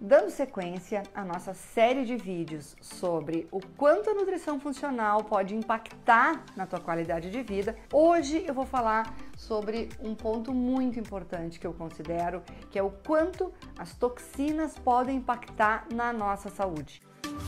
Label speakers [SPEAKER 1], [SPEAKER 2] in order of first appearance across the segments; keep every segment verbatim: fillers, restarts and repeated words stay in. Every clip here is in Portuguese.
[SPEAKER 1] Dando sequência à nossa série de vídeos sobre o quanto a nutrição funcional pode impactar na tua qualidade de vida, hoje eu vou falar sobre um ponto muito importante que eu considero, que é o quanto as toxinas podem impactar na nossa saúde.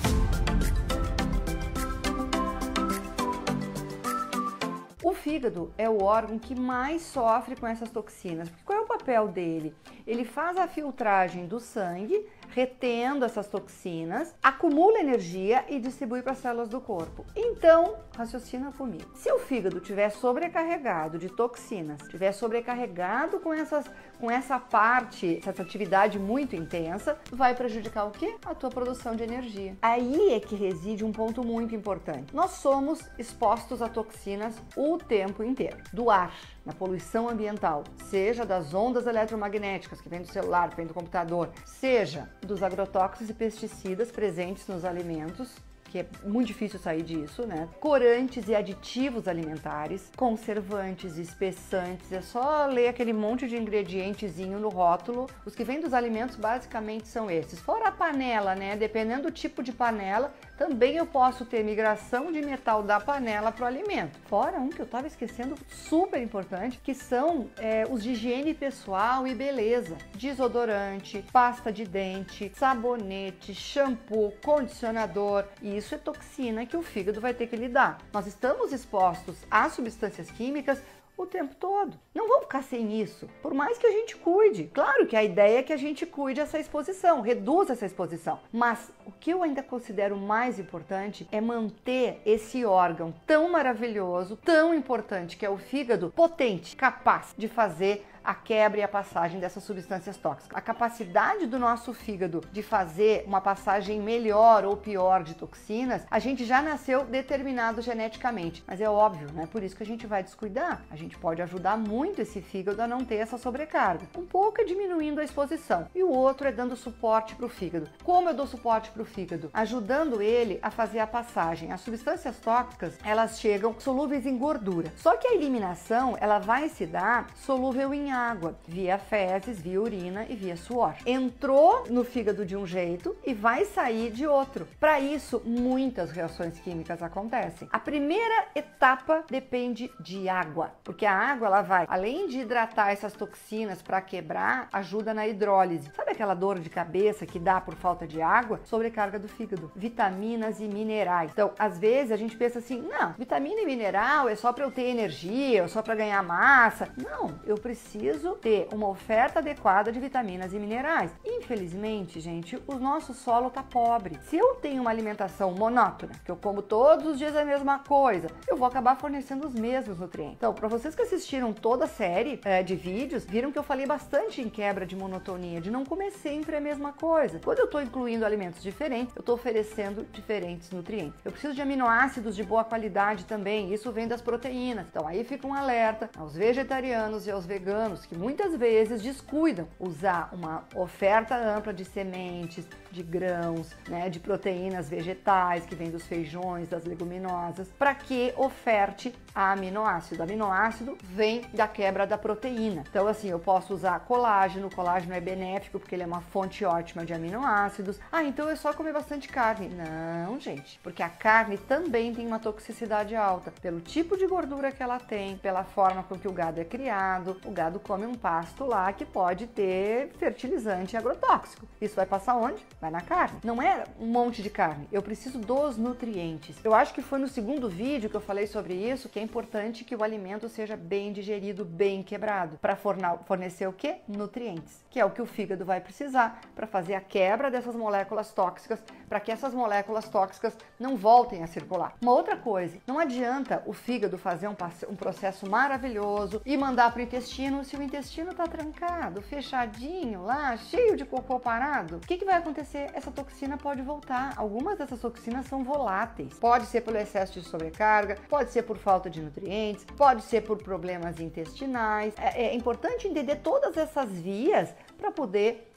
[SPEAKER 1] O fígado é o órgão que mais sofre com essas toxinas, porque qual é o papel dele? Ele faz a filtragem do sangue, retendo essas toxinas, acumula energia e distribui para as células do corpo. Então, raciocina comigo. Se o fígado estiver sobrecarregado de toxinas, estiver sobrecarregado com, essas, com essa parte, essa atividade muito intensa, vai prejudicar o quê? A tua produção de energia. Aí é que reside um ponto muito importante. Nós somos expostos a toxinas o tempo inteiro. Do ar, na poluição ambiental, seja das ondas eletromagnéticas que vem do celular, que vem do computador, seja dos agrotóxicos e pesticidas presentes nos alimentos, que é muito difícil sair disso, né? Corantes e aditivos alimentares, conservantes, espessantes, é só ler aquele monte de ingredientezinho no rótulo. Os que vêm dos alimentos basicamente são esses. Fora a panela, né? Dependendo do tipo de panela, também eu posso ter migração de metal da panela para o alimento. Fora um que eu estava esquecendo, super importante, que são é, os de higiene pessoal e beleza. Desodorante, pasta de dente, sabonete, shampoo, condicionador. E isso é toxina que o fígado vai ter que lidar. Nós estamos expostos a substâncias químicas o tempo todo. Não vamos ficar sem isso, por mais que a gente cuide. Claro que a ideia é que a gente cuide essa exposição, reduza essa exposição. Mas o que eu ainda considero mais importante é manter esse órgão tão maravilhoso, tão importante, que é o fígado, potente, capaz de fazer a quebra e a passagem dessas substâncias tóxicas. A capacidade do nosso fígado de fazer uma passagem melhor ou pior de toxinas, a gente já nasceu determinado geneticamente. Mas é óbvio, não é por isso que a gente vai descuidar. A gente pode ajudar muito esse fígado a não ter essa sobrecarga. Um pouco é diminuindo a exposição e o outro é dando suporte para o fígado. Como eu dou suporte para o fígado? Ajudando ele a fazer a passagem. As substâncias tóxicas, elas chegam solúveis em gordura. Só que a eliminação, ela vai se dar solúvel em água, via fezes, via urina e via suor. Entrou no fígado de um jeito e vai sair de outro. Para isso, muitas reações químicas acontecem. A primeira etapa depende de água, porque a água, ela vai, além de hidratar essas toxinas para quebrar, ajuda na hidrólise. Sabe aquela dor de cabeça que dá por falta de água? Sobrecarga do fígado. Vitaminas e minerais. Então, às vezes a gente pensa assim, não, vitamina e mineral é só para eu ter energia, é só para ganhar massa. Não, eu preciso preciso ter uma oferta adequada de vitaminas e minerais. Infelizmente, gente, o nosso solo tá pobre. Se eu tenho uma alimentação monótona, que eu como todos os dias a mesma coisa, eu vou acabar fornecendo os mesmos nutrientes. Então, para vocês que assistiram toda a série é, de vídeos, viram que eu falei bastante em quebra de monotonia, de não comer sempre a mesma coisa. Quando eu estou incluindo alimentos diferentes, eu estou oferecendo diferentes nutrientes. Eu preciso de aminoácidos de boa qualidade também, isso vem das proteínas. Então, aí fica um alerta aos vegetarianos e aos veganos que muitas vezes descuidam usar uma oferta ampla de sementes, de grãos, né, de proteínas vegetais que vem dos feijões, das leguminosas, para que oferte a aminoácido. O aminoácido vem da quebra da proteína. Então, assim, eu posso usar colágeno. O colágeno é benéfico porque ele é uma fonte ótima de aminoácidos. Ah, então é só comer bastante carne. Não, gente, porque a carne também tem uma toxicidade alta, pelo tipo de gordura que ela tem, pela forma com que o gado é criado. O gado come um pasto lá que pode ter fertilizante agrotóxico. Isso vai passar onde? Vai na carne. Não é um monte de carne. Eu preciso dos nutrientes. Eu acho que foi no segundo vídeo que eu falei sobre isso, que é importante que o alimento seja bem digerido, bem quebrado, para fornecer o quê? Nutrientes, que é o que o fígado vai precisar para fazer a quebra dessas moléculas tóxicas, para que essas moléculas tóxicas não voltem a circular. Uma outra coisa, não adianta o fígado fazer um, um processo maravilhoso e mandar para o intestino se o intestino está trancado, fechadinho lá, cheio de cocô parado. O que, que vai acontecer? Essa toxina pode voltar. Algumas dessas toxinas são voláteis. Pode ser pelo excesso de sobrecarga, pode ser por falta de nutrientes, pode ser por problemas intestinais. É, é importante entender todas essas vias para poder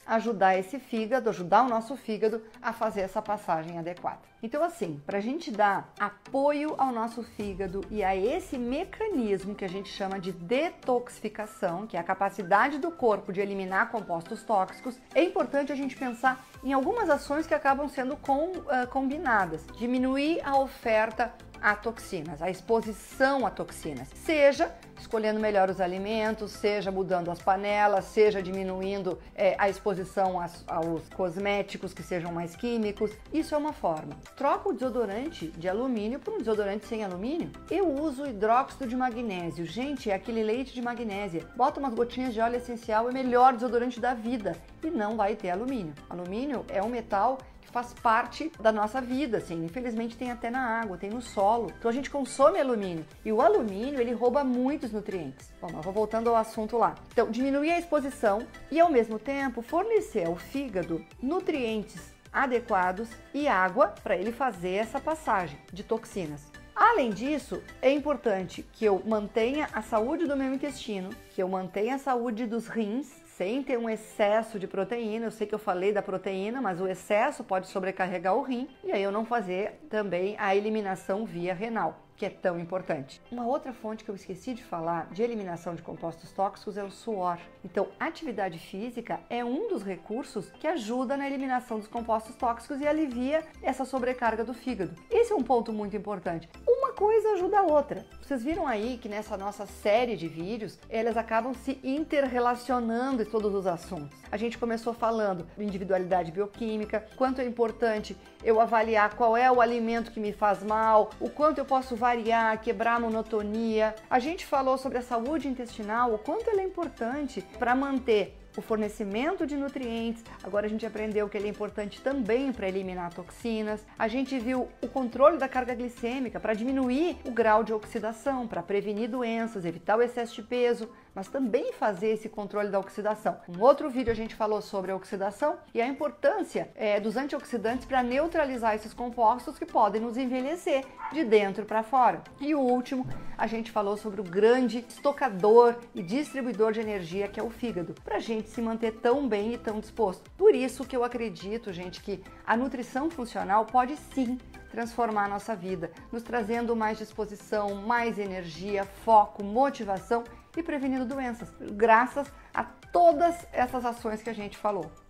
[SPEAKER 1] ajudar esse fígado, ajudar o nosso fígado a fazer essa passagem adequada. Então assim, para a gente dar apoio ao nosso fígado e a esse mecanismo que a gente chama de detoxificação, que é a capacidade do corpo de eliminar compostos tóxicos, é importante a gente pensar em algumas ações que acabam sendo com, uh, combinadas. Diminuir a oferta a toxinas, a exposição a toxinas, seja escolhendo melhor os alimentos, seja mudando as panelas, seja diminuindo é, a exposição aos, aos cosméticos que sejam mais químicos. Isso é uma forma. Troca o desodorante de alumínio por um desodorante sem alumínio. Eu uso hidróxido de magnésio. Gente, é aquele leite de magnésia. Bota umas gotinhas de óleo essencial, é o melhor desodorante da vida e não vai ter alumínio. Alumínio é um metal faz parte da nossa vida, assim, infelizmente tem até na água, tem no solo, então a gente consome alumínio, e o alumínio ele rouba muitos nutrientes. Bom, eu vou voltando ao assunto lá. Então, diminuir a exposição e ao mesmo tempo fornecer ao fígado nutrientes adequados e água para ele fazer essa passagem de toxinas. Além disso, é importante que eu mantenha a saúde do meu intestino, que eu mantenha a saúde dos rins, sem ter um excesso de proteína. Eu sei que eu falei da proteína, mas o excesso pode sobrecarregar o rim e aí eu não fazer também a eliminação via renal, que é tão importante. Uma outra fonte que eu esqueci de falar de eliminação de compostos tóxicos é o suor. Então, atividade física é um dos recursos que ajuda na eliminação dos compostos tóxicos e alivia essa sobrecarga do fígado. Esse é um ponto muito importante. Uma coisa ajuda a outra. Vocês viram aí que nessa nossa série de vídeos, elas acabam se interrelacionando em todos os assuntos. A gente começou falando de individualidade bioquímica, quanto é importante eu avaliar qual é o alimento que me faz mal, o quanto eu posso variar, quebrar a monotonia. A gente falou sobre a saúde intestinal, o quanto ela é importante para manter o fornecimento de nutrientes. Agora a gente aprendeu que ele é importante também para eliminar toxinas. A gente viu o controle da carga glicêmica para diminuir o grau de oxidação, para prevenir doenças, evitar o excesso de peso, mas também fazer esse controle da oxidação. Um outro vídeo a gente falou sobre a oxidação e a importância é, dos antioxidantes para neutralizar esses compostos que podem nos envelhecer de dentro para fora. E o último, a gente falou sobre o grande estocador e distribuidor de energia que é o fígado, para a gente se manter tão bem e tão disposto. Por isso que eu acredito, gente, que a nutrição funcional pode sim transformar a nossa vida, nos trazendo mais disposição, mais energia, foco, motivação e prevenindo doenças, graças a todas essas ações que a gente falou.